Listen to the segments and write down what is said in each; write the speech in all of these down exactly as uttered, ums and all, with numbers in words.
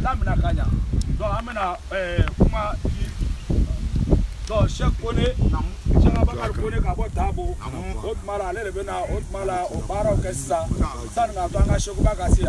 lamina kanya donc amena eh kuma donc Cheikh Kone Cheikh Abakar Kone ka bo dabo otmala ale bena otmala o baro kessa san nga banga Cheikh Bakasia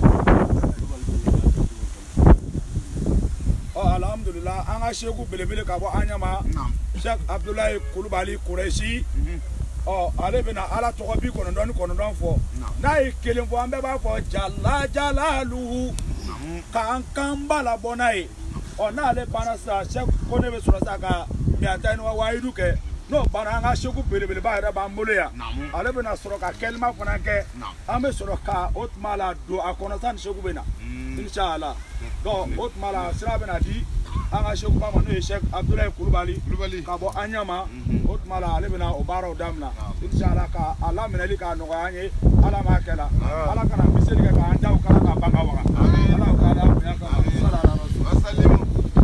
oh alhamdulillah anga Cheikh belebele ka bo anyama Cheikh Abdoulaye Koulibaly Koureshi oh ale bena ala to bi kono don kono don fo na e kelen fo ambe ba fo jalla jalaluhu kan kan bala bonai oh na ale bana sa Cheikh Kone be sura saka mi atani wa waidu ke no bana nga Cheikh belebele ba ra ba moloya ale bena sura ka kelma fona ke ambe sura ka otmala do akono san Cheikh bena inshallah do otmala sira bena di anga Cheikh ba manu Cheikh Abdoulaye Koulibaly ka bo anyama otmala ale bena o baro damna inshallah ka ala menali ka no ganye ala makela ala kana miseli ka anja ka ka banga wa ala ka ala ya ka sallallahu alaihi wasallam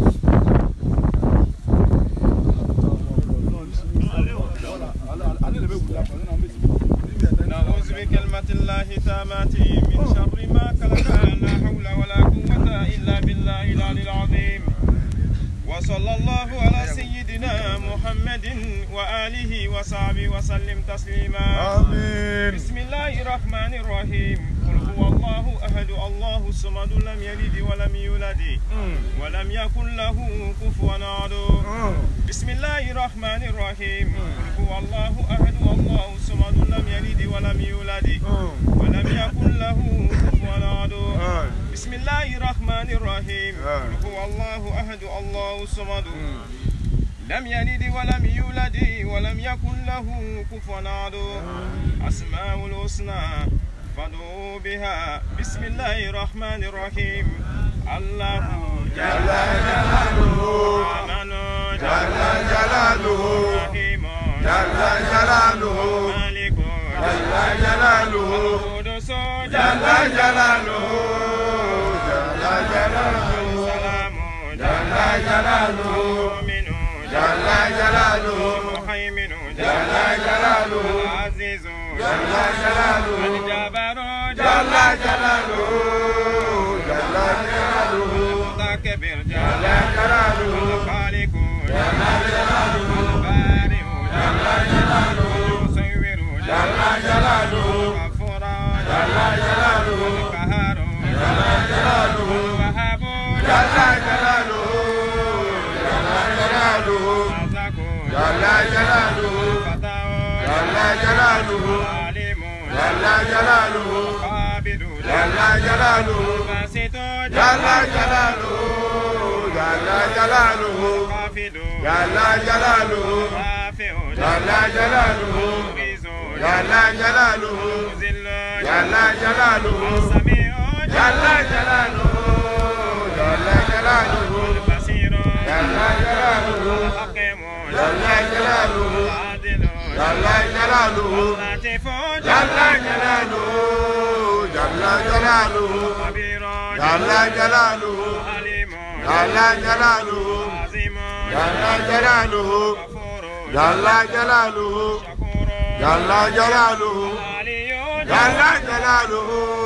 نعوذ بكلمة الله تامات من شر ما خلق لا حول ولا قوة إلا بالله العلي العظيم وصلى الله على سيدنا محمد وآله وصحبه وسلم تسليما آمين بسم الله الرحمن الرحيم قل هو الله أحد الله الصمد لم يلد ولم يولد ولم يكن له كفوا أحد بسم الله الرحمن الرحيم قل هو الله أحد الله الصمد لم يلد ولم يولد ولم يكن له كفوا أحد بسم الله الرحمن الرحيم قل هو الله أحد الله الصمد لم يلد ولم يولد ولم يكن له كفوا أحد أسماء الحسنى فادعوا بها بسم الله الرحمن الرحيم الله جل جلاله آمن جل جلاله رحيم جل جلاله مالك جل جلاله قدوس جل جلاله جل جلاله سلام جل جلاله مؤمن جل جلاله مهيمن جل جلاله عزيز جل جلاله الجبار جل جلاله جل جلاله المتكبر جل جلاله الخالق جل جلاله البارئ جل جلاله المصور جل جلاله الغفور جل جلاله القهار جل جلاله الوهاب جل جلاله جل جلاله الرزاق جل جلاله الفتاح جل جلاله العليم جل جلاله القابض جل جلاله الباسط جل جلاله جل جلاله الخافض جل جلاله الرافع جل جلاله المعز جل جلاله المذل جل جلاله السميع جل جلاله جل جلاله البصير جل جلاله الحكيم جل جلاله العادل جل جلاله اللطيف جل جلاله جل جلاله الخبير جل جلاله العليم جل جلاله العظيم جل جلاله الغفور جل جلاله الشكور جل جلاله العلي جل جلاله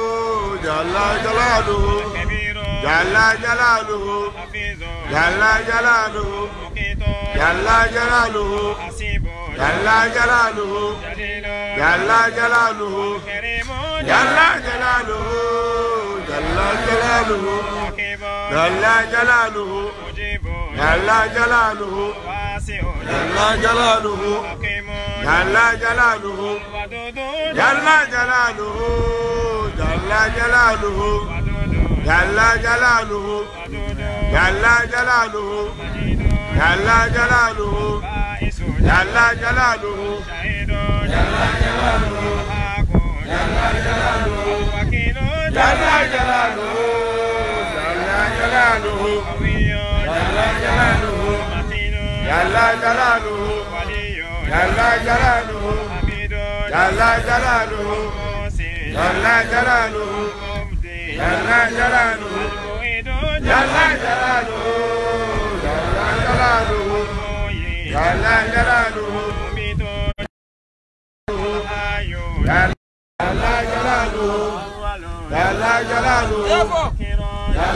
جل جلاله الكبير جل جلاله الحفيظ جل جلاله المقيت جل جلاله الحسيب جل جلاله جليل جل جلاله الكريم جل جلاله جل جلاله رقيب جل جلاله مجيب جل جلاله واسع جل جلاله حكيم جل جلاله ودود جل جلاله جل جلاله ودود جل جلاله ودود جل جلاله مجيد جل جلاله بائس جل جلاله شهيد جل جلاله حق جل جلاله وكيل جل جلاله جل جلاله قوي جل جلاله متين جل جلاله ولي جل جلاله حميد جل جلاله موسي جل جلاله مبدي جل جلاله معيد جل جلاله جل جلاله جل جلاله مميت حي جل جلاله جل جلاله جل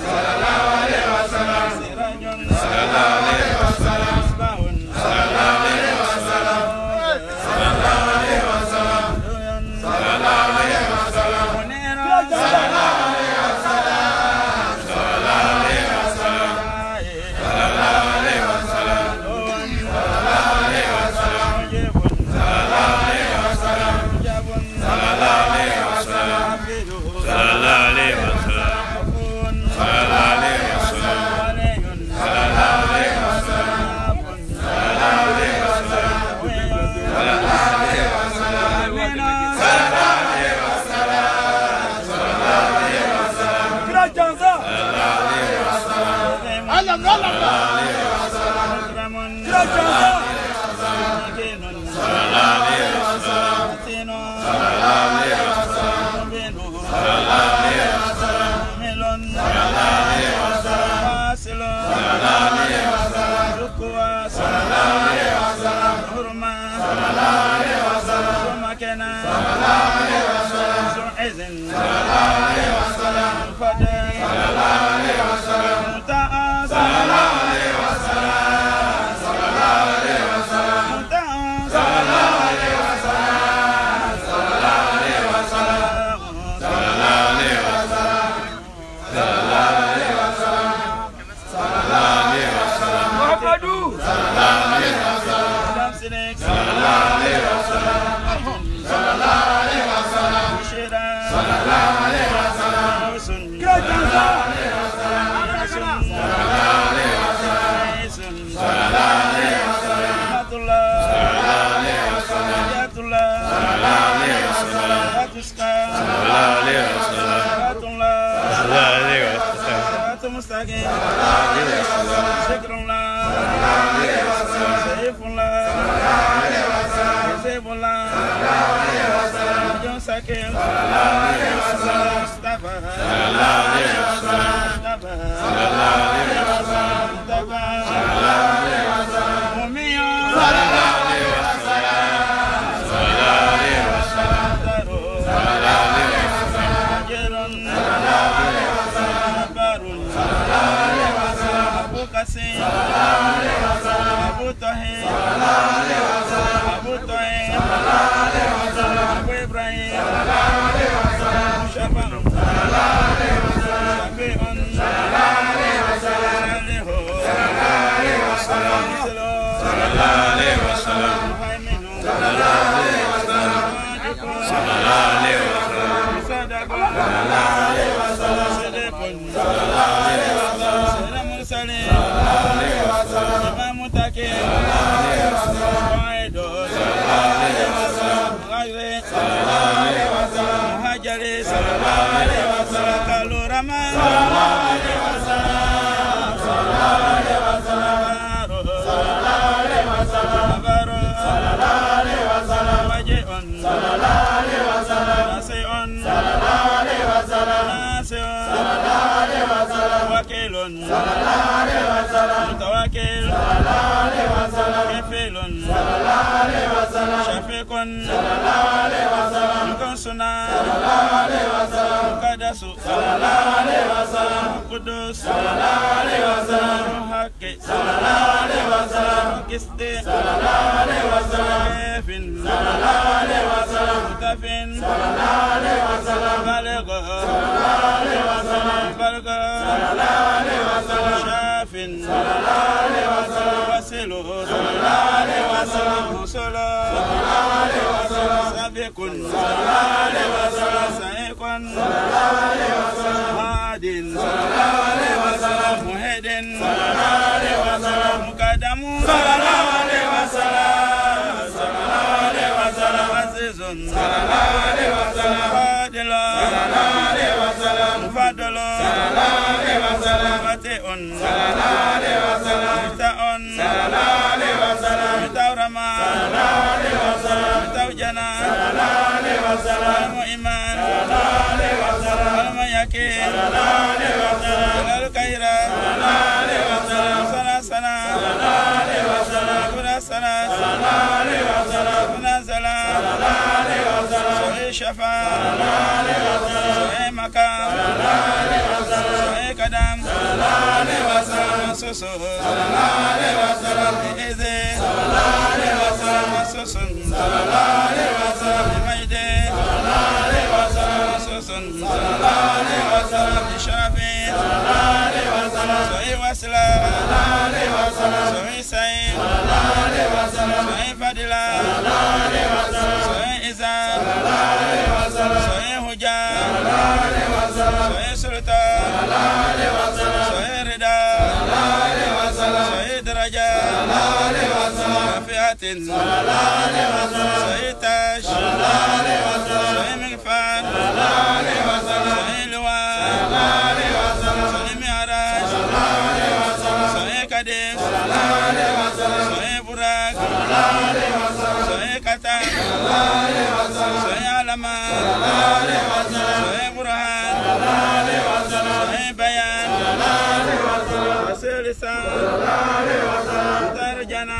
soye kata soye alama soye burhan soye bayan soye lisan tarjana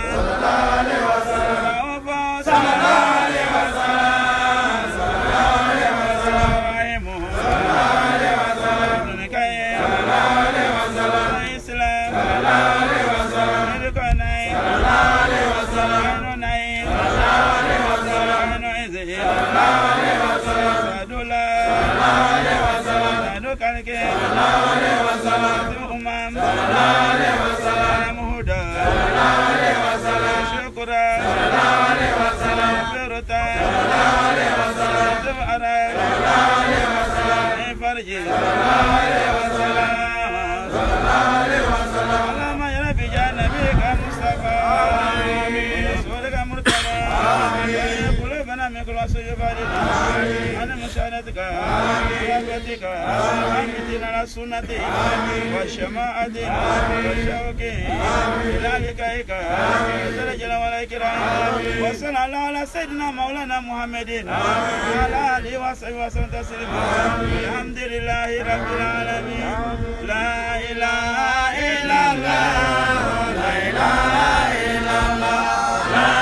أنا مشاهدتك وابتك أمتنا على سنتي وشماعتي وشوكي ذلك إيك درجة ولا إكرام وصلى الله على سيدنا مولانا محمد وعلى آله وصحبه وسلم تسليما الحمد لله رب العالمين لا إله إلا الله لا إله إلا الله لا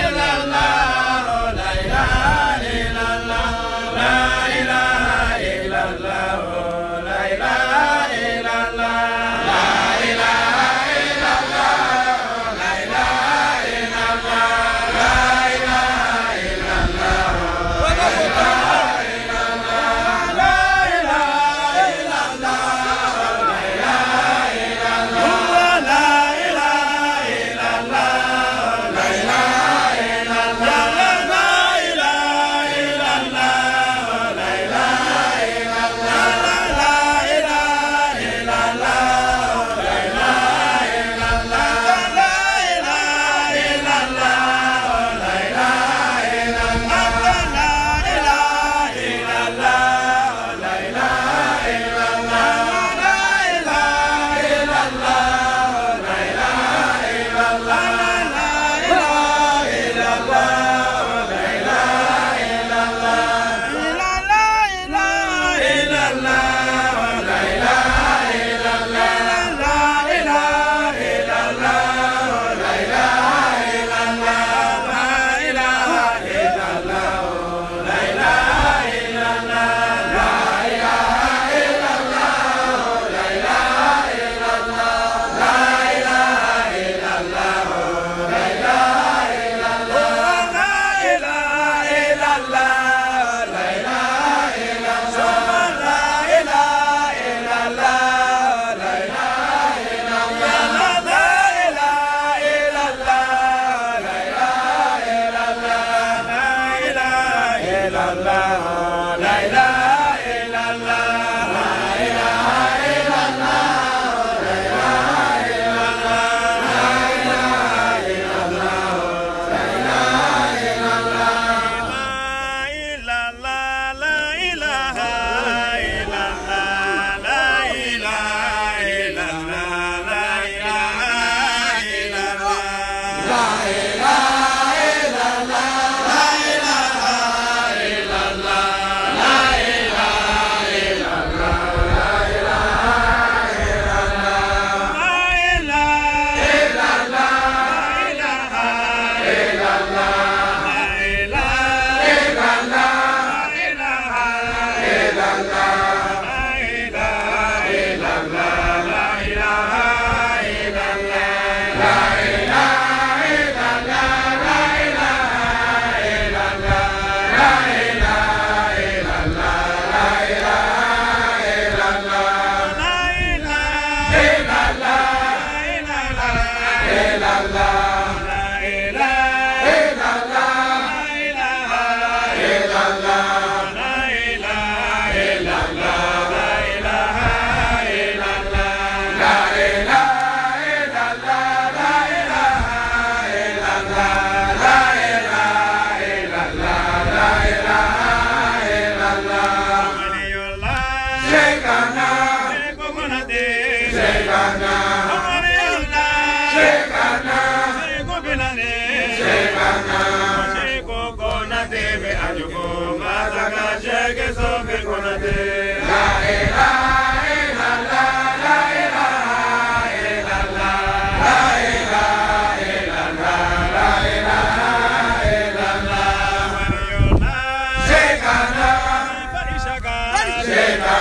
La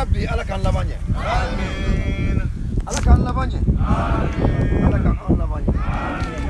Rabbi ala kan laban ɲɛ ala kan laban ɲɛ ala kan an laban ɲɛ